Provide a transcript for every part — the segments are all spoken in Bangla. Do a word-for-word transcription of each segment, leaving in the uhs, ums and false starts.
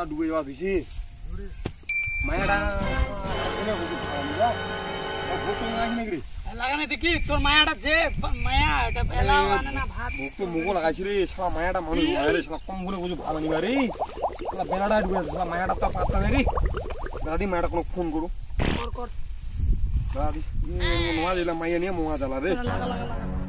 ডুবে যাওয়া দিছি মায়াটা কোনে বুঝি ভালো যা ভুকু লাগাই নাকি লাগানে দেখি তোর মায়াটা যে মায়া এটা এলা মানে না ভাত ভুকু মুগো লাগাইছি রে শালা মায়াটা মানুষ আরে শালা কম করে বুঝি ভালো নি রে শালা বেলাটা ডুবে শালা মায়াটা তো পাত্তা নেই রে দাদি মায়াটা কোন ফোন করু কর কর দাদি নোয়া দিলা মাইয়া নিয়ে মোয়া জ্বালা রে লাগা লাগা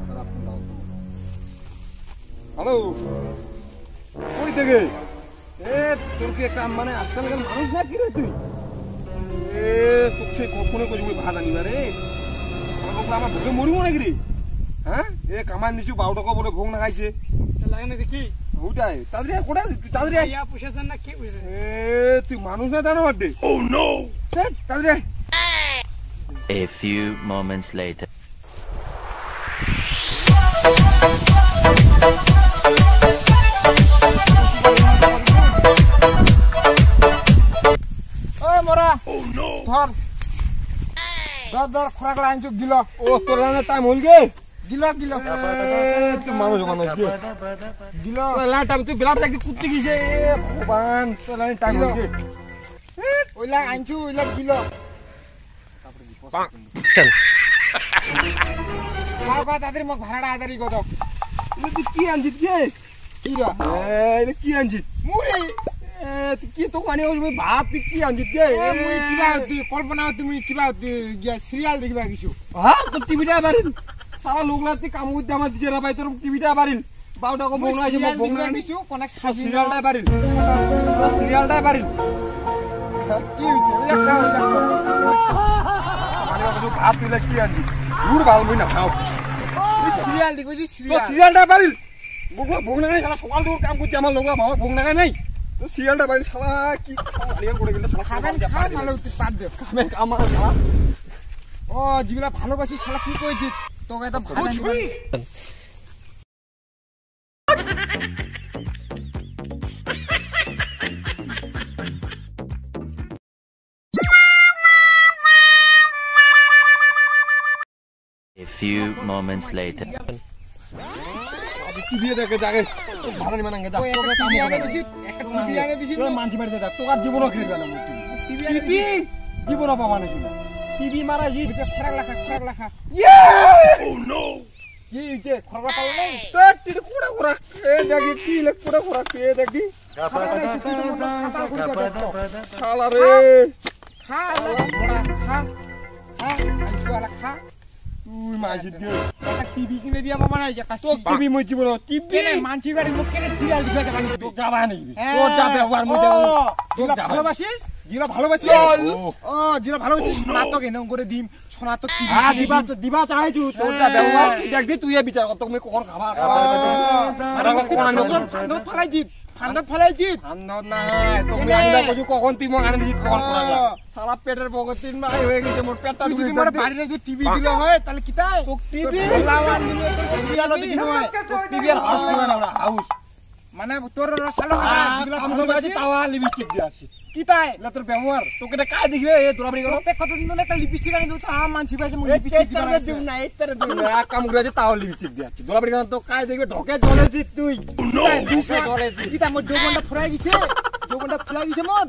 হ্যালো কই থেকে এ তোর কি একটা মানে আজকালকার মানুষ না কি রে তুই এ তোকে কখনো কই ভাত আনিবা রে আমার ভোগে মরিব নাকি রে হ্যাঁ এ কামাই নিছু বারো টাকা বলে ভোগ না খাইছে লাগানে দেখি ওটাই তাড়াতাড়ি কোটা তাড়াতাড়ি ইয়া পুষেছেন না কি পুষেছে এ তুই মানুষ না জানো বাড়ি ও নো তাড়াতাড়ি A few moments later. ওই মোরা ও নো ধর ধর ধর খরাক লাইন চুক দিল ও তোর লাইনে টাইম হল গে দিল দিল তুই মানুষ মানুষ গে দিল তোর লাইন টাইম তুই বিরাট দেখি কুত্তি গিয়েছে ভগবান তোর লাইনে টাইম হল গে ওইলা আনছু ওইলা দিল চল মার কথা তাদের মোক ভাড়াটা আদারি কত তুই কি আনছিস গে কি রা এ কি আনছিস মুড়ি এ তুই কি তো কানি হল ভাত তুই কি আনছিস গে এ মুই কিবা তুই কল্পনা তুমি কিবা গিয়া সিরিয়াল দেখিবা কিছু হ্যাঁ তোর টিভিটা বাড়িল সারা লোকলা তুই কাম করতে আমার দিছে রে ভাই তোর টিভিটা বাড়িল বারো টাকা ভোগ না আছে মোক ভোগ না কিছু কোনে সিরিয়ালটা বাড়িল সিরিয়ালটা বাড়িল কি হইছে ওইলা খাও মানে বাবু ভাত তুই কি আনছিস দূর ভালো বই না খাও সিরিয়াল দেখো জি তো সিরিয়াল সিরিয়ালটা বাড়িল ভোগ ভোগ না শালা সকাল থেকে কাম করতে আমার লোকলা বাবা ভোগ না নাই তো সিরিয়ালটা বাড়িল শালা কি খাওয়া করে গেল শালা খাবেন খা ভালো তুই পাদ দে কামে আমার শালা ও যেগুলা ভালোবাসি শালা কি কইছিস তোকে তো ভালো ছুরি A few moments later. TV দেখে যাগে ভালো নি মানাঙ্গে যা ওই একটা টিভি আনে দিছি একটা টিভি আনে দিছি তোর মানছি বাড়িতে দেখ তোর জীবনও খেলবে না টিভি আনে টিভি জীবনও পাবা নাকি না টিভি মারাজি খরাক লাখা খরাক লাখা ইয়ে ও নো কি হইছে খরাক পাও নাই তোর টিভি কুড়া কুড়া এ দেখি কি লে কুড়া কুড়া এ দেখি শালা রে খা মোড়া খা খা আইছু আলা খা তুই মাঝি দিয়ে একটা টিভি কিনে দিয়া বাবা নাই একটা তো টিভি মই জীবন টিভি কেনে মানছি বাড়ি মুখ কেনে সিরিয়াল দিবা যাবা নি তো যাবা নাকি তোর যাবে ওর মধ্যে তোর ভালোবাসিস জিলা ভালোবাসিস ও জিলা ভালোবাসিস সোনাতক এনে করে দিম সোনাতক টিভি আ দিবা দিবা চাইছু তোর যাবে ওর দেখ দি তুই বিচার কত তুমি কোন খাবা খাবা আরে কোন আনো ফান্দত ফলাই জিত ফান্দত ফলাই জিত ফান্দত না তুমি আনবা কইছু কখন তুই মগ আনি দিত কখন করা সারা পেটের বগত তিন মাস হয়ে গেছে মোর পেটটা তুই যদি মোর বাড়িতে যে টিভি দিল হয় তাহলে কি তাই তো টিভি লাওয়ান দিলে তোর সিরিয়াল দেখিন হয় টিভি আর হাউস করে না হাউস মানে তোর সালো না যেগুলা ভালোবাসি তাওয়া লিপস্টিক দিয়ে আসি কি তাই না তোর ব্যবহার তোকে এটা কাজ দেখবে এ তোরা বড় প্রত্যেক কতদিন ধরে একটা লিপস্টিক আনি দিও তা মানছি ভাই যে মুই লিপস্টিক লিপস্টিক দিবা না দিউ না এটারে দিউ না কাম করে আছে তাও লিপস্টিক দিয়ে আসি তোরা বড় তো কাজ দেখবে ঢোকে চলেছি তুই দুশো চলেছি কি তা মোর যৌবনটা ফুরাই গেছে যৌবনটা ফুরাই গেছে মোর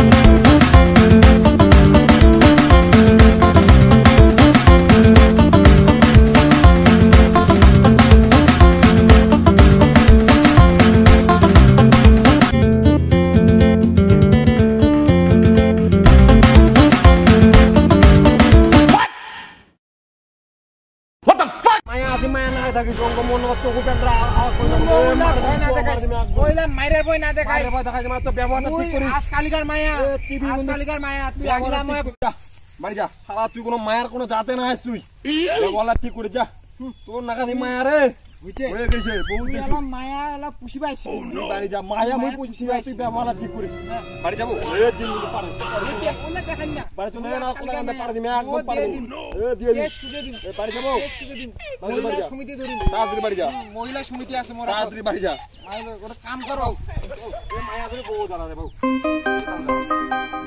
মায়া আছে মায়া না থাকে জঙ্গ মন চোখ পেটরা ওইলা ভয় না দেখাই ওইলা মাইরের ভয় না দেখাই আরে ভাই দেখা যায় তো ব্যবহারটা ঠিক করিস আজ কালিকার মায়া টিভি আজ কালিকার মায়া তুই আগলা মায়া বাড়ি যা শালা তুই কোনো মায়ের কোনো জাতে না আস তুই বলা ঠিক করে যা তোর নাকানি মায়া রে বুঝছে হয়ে গেছে বহুত বেশি এলা মায়া এলা পুষি পাইছি বাড়ি যা মায়া মই পুষি তুই ব্যবহারটা ঠিক করিস বাড়ি যাবো এ দিন দিন পারে ওলা দেখাই না বাড়ি চলে না কোন কান্দে পারে দিমে একদম পারে দিম এ দিয়ে দিম টেস্ট তুলে দিম এ বাড়ি যাবো টেস্ট তুলে দিম বাড়ি মহিলা যা। সমিতি ধরিম তাড়াতাড়ি বাড়ি যা মহিলা সমিতি আছে মোর তাড়াতাড়ি বাড়ি যা ওটা কাম করো এ মায়া ধরে বউ দাঁড়া রে বউ